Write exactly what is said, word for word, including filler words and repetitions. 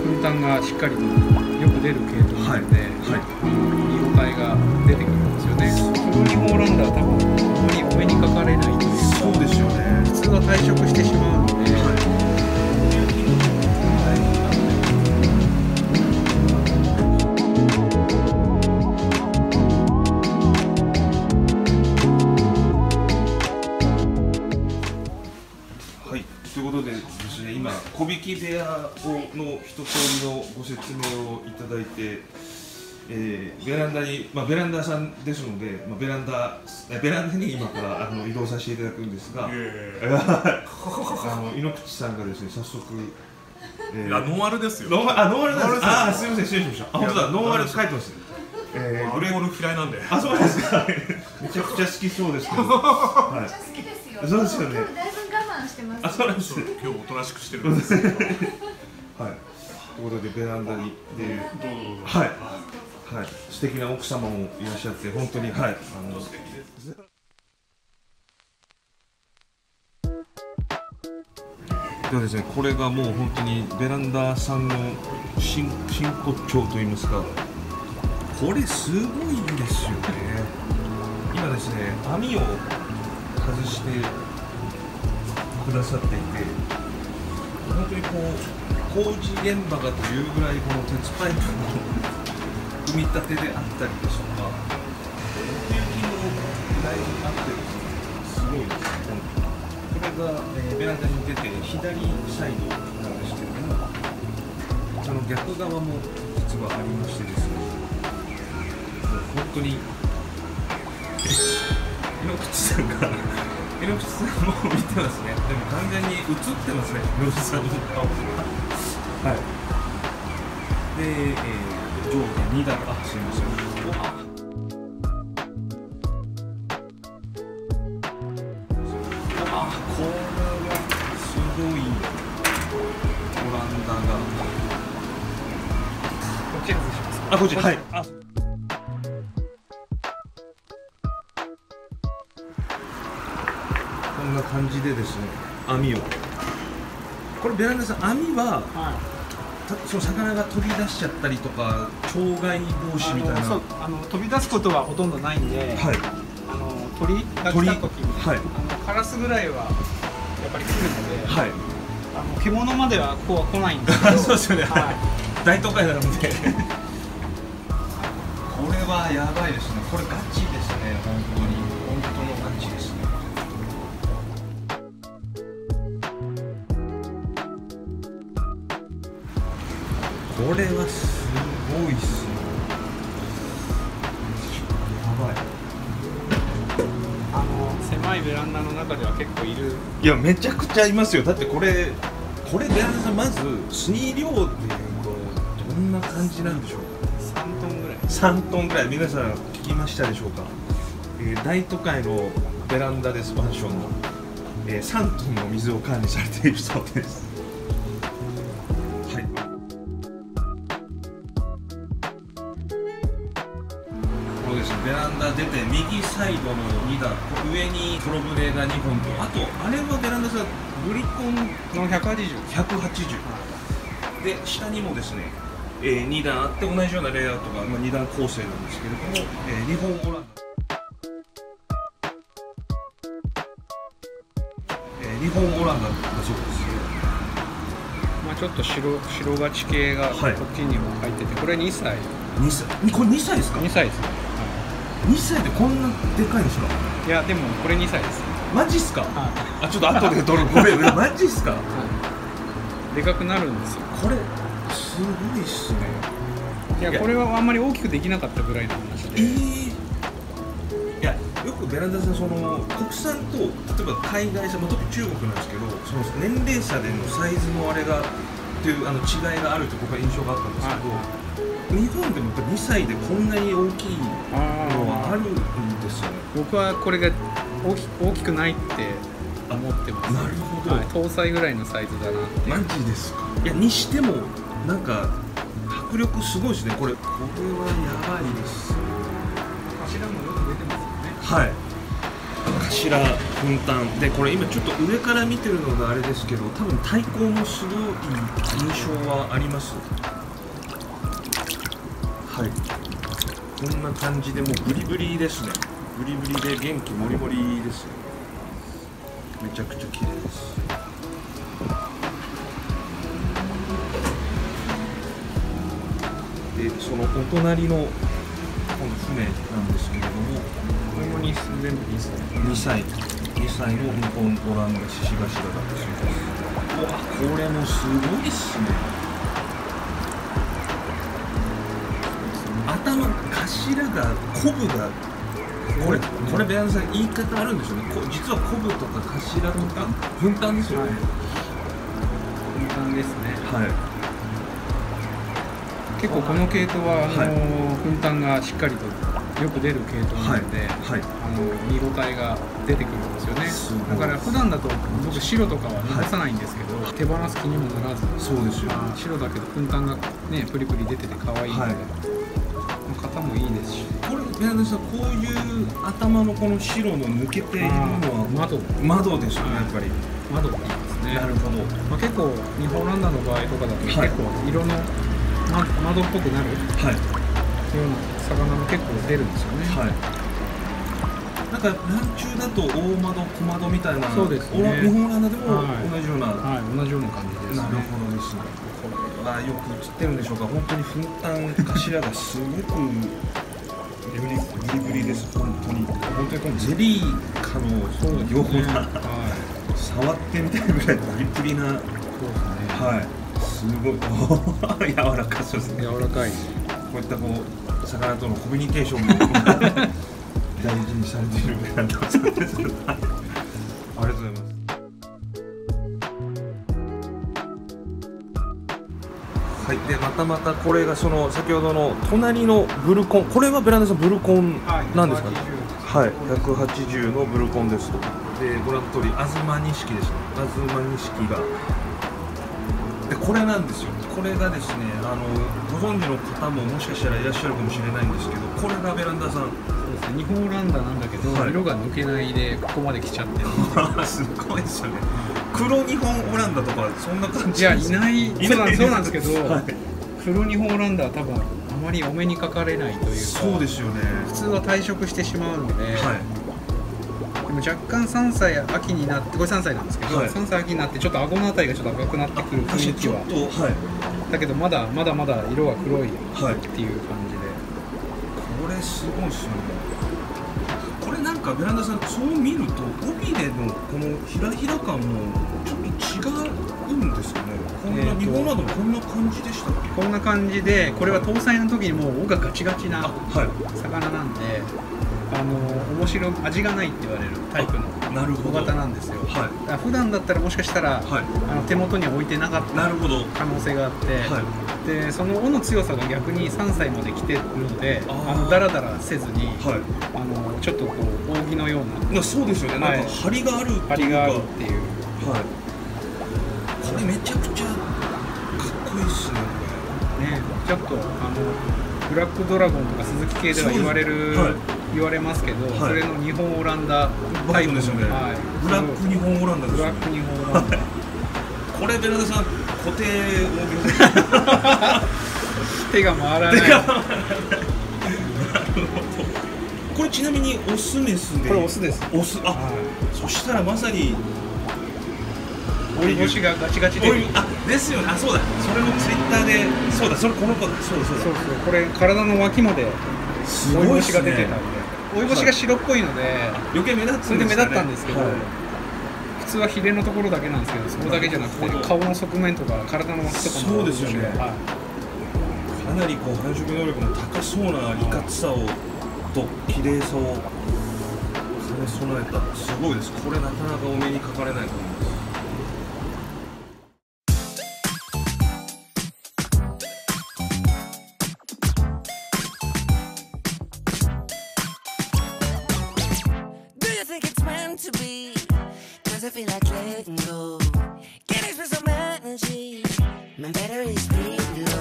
フルタンがしっかりとよく出る系統なので、はいはい、見応えが出てくるんですよね。このニホンオランダは多分あまりお目にかかれないというか、 そうですよね。 普通は退色してしまうので、はい、 ということでですね、今小引部屋をの一通りのご説明をいただいて、えー、ベランダに、まあ、ベランダさんですので、まあ、ベランダベランダに今からあの移動させていただくんですが、あの井ノ口さんがですね、早速、 えー、いやノンアルですよ。 ノンアル、あ、ノンアルなんです。あ、すみません、失礼しました。あ、本当だ、ノンアル書いてます。 えー、アルコール嫌いなんで。 あ、そうですか。めちゃくちゃ好きそうですけど。はい。めちゃ好きですよ。そうですよね。 してます。 あ、そうなんです。 今日おとなしくしてるんですよ。はい。ということでベランダにで、 どうぞどうぞ。 はいはい、素敵な奥様もいらっしゃって本当にはい、あの素敵です。ではですね、これがもう本当にベランダさんの真真骨頂といいますか、これすごいですよね。今ですね、網を外してくださっていて、本当にこう工事現場がというぐらいこの鉄パイプの組み立てであったりですとか、奥行きもだいぶあってですね、すごいですね。これが、えー、ベランダに出て左サイドなんですけれども、その逆側も実はありましてですね、もう本当に井ノ口さんが井ノ口さんも見てますね。でも完全に映ってますね、井ノ口さんの顔が。はい。で、えー、上下に段、あ、すみません。あ、これはすごいオランダが。 こっち外します。 あ、こっち、はい。あ、こんな感じでですね、網を。これベランダさん、網は、はい、その魚が飛び出しちゃったりとか、鳥害防止みたいな。 そう、あの飛び出すことはほとんどないんで、はい、あの鳥が来た時に、はい、あのカラスぐらいはやっぱり来るので、はい、あの獣まではここは来ないんですけど、 そうですよね。はい、大都会なので。これはやばいですね。これガチですね。本当に本当のガチですね。これはすごいっすね。やばい。 あの狭いベランダの中では結構いる。 いや、めちゃくちゃいますよ。だってこれこれベランダさん、まず水量っていうとどんな感じなんでしょうか。 さんトンぐらい。 さんトンぐらい。皆さん聞きましたでしょうか。えー、大都会のベランダですマンションの、えー、さんトンの水を管理されているそうです。はい。こうですね、ベランダ出て右サイドのに段、上にプロブレがにほんと、あとあれはベランダさんグリコンのひゃくはちじゅう。 ひゃくはちじゅうで、下にもですね、えー、に段あって同じようなレイアウトが、まあ、に段構成なんですけれども、えー、日本オランダ、えー、日本オランダだそうです。 まあちょっと白白勝ち系がこっちにも入ってて、これにさい。 にさい、これにさいですか。 にさいですね。 はい、にさいでこんなでかいんですか。 いや、でもこれにさいです。 マジっすか。はい、あ、ちょっと後で撮る。これマジっすか。はい、 でかくなるんですよ。 これすごいっすね。 いや、これはあんまり大きくできなかったぐらいの話で。 えー、いや、よくベランダさん、その国産と例えば海外産、まあ、特に中国なんですけど、その年齢差でのサイズのあれがっていうあの違いがあると僕は印象があったんですけど、はい、日本でもやっぱにさいでこんなに大きいのはあるんですよね。 僕はこれが大き大きくないって思ってます。 なるほど。 はい、搭載ぐらいのサイズだなって。 マジですか。いや、にしてもなんか迫力すごいですね。これこれはやばいです。 柱もよく出てますよね。 はい。 頭分担で、これ今ちょっと上から見てるのがあれですけど、多分対抗もすごい印象はあります。はい、こんな感じでもうブリブリですね。ブリブリで元気もりもりです。めちゃくちゃ綺麗です。でそのお隣のこの船なんですけれども、 これもに全部にさいにさいにさいの日本オランダ獅子頭だったそうです。うわ、これもすごいっすね。頭頭がコブがこれこれベアンさん言い方あるんですよね。実はコブとか頭とか分担ですよね。 分担ですね。 はい。 結構この系統はあの分担がしっかりとよく出る系統なので、はいはい、あの見応えが出てくるんですよね。だから普段だと僕白とかは残さないんですけど、はい、手放す気にもならず、 そうですよ、ね、 白だけど分担がねプリプリ出てて可愛いので、はい、型もいいですし。 これベアンさん、こういう頭のこの白の抜けているのは窓窓ですよね、やっぱり。 窓って言いますね。 なるほど。まあ、 結構日本オランダの場合とかだと、はい、結構色のま、窓っぽくなる、はい、ような魚も結構出るんですよね。はい、 なんかランチュウだと大窓小窓みたいな、 そうですね、 日本オランダでも同じような、 はいはい、同じような感じですね。 なるほどですね。これはよく映ってるんでしょうか。本当に分担頭がすごくブリブリです。本当に本当にこのゼリーかのような、ね、はい、触ってみたいぐらいプリプリな。そうですね。はい。すごい柔らかそうですね。 柔らかい。こういったこう魚とのコミュニケーションも大事にされているベランダさんです。ありがとうございます。はい、でまたまたこれがその先ほどの隣のブルコン、これはベランダさんブルコンなんですかね。はい、ひゃくはちじゅうのブルコンですと。でご覧の通り東錦ですね。東錦が。でこれなんですよ。これがですね、あのご存知の方ももしかしたらいらっしゃるかもしれないんですけど、これがベランダさん。 そうですね。日本オランダなんだけど、はい、色が抜けないでここまで来ちゃってる。 すごいですよね。黒日本オランダとかそんな感じ。 いやいない。そうなんそうなんですけど、はい、黒日本オランダは多分あまりお目にかかれないというか。 そうですよね。 普通は退色してしまうので。はい、若干さんさい秋になって、これさんさいなんですけど、はい、さんさい秋になってちょっと顎のあたりがちょっと赤くなってくる雰囲気は、はい、だけどまだまだまだ色が黒いっていう感じで、はい、 これすごいですよね。これなんかベランダさん、そう見ると尾びれのこのひらひら感もちょっと違うんですかね。こんな、えー、日本などもこんな感じでしたっけ。 こんな感じで、これは搭載の時にもう尾がガチガチな魚なんで、あの面白い味がないって言われるタイプの小型なんですよ。はい、だ普段だったらもしかしたら、はい、あの手元に置いてなかった可能性があって、はい、でその尾の強さが逆にさんさいまで来てるので、あのダラダラせずに、はい、あのちょっとこう扇のような、 そうですよね、なんか張りがあるっていうか、 張りがあるっていう、 はい、これめちゃくちゃかっこいいっすね。 ね、ちょっとあのブラックドラゴンとか鈴木系では言われる、はい、言われますけど、はい、それの日本オランダタイプですよね。はい、ブラック日本オランダですよね。ブラック日本オランダ。 これベランダさん固定手が回らない。 これちなみにオスメスで。 これオスです。 オス、あ、はい、そしたらまさに追い星がガチガチで。 あ、ですよね。あ、そうだ。それもツイッターで、そうだ、それこの子だ。そうだそうだ。 そうそう。これ体の脇まで追い星が出てたんで、追い星が白っぽいので、 余計目立つんですね。 それで目立ったんですけど、はい、普通はヒレのところだけなんですけど、そこだけじゃなくて顔の側面とか体の脇とかも。 そうですよね。はい、かなりこう繁殖能力の高そうないかつさをと綺麗さを兼ね備えた、すごいです。これなかなかお目にかかれないと思います。 To be, cause I feel like letting go. Can I spend some energy? My battery's pretty low.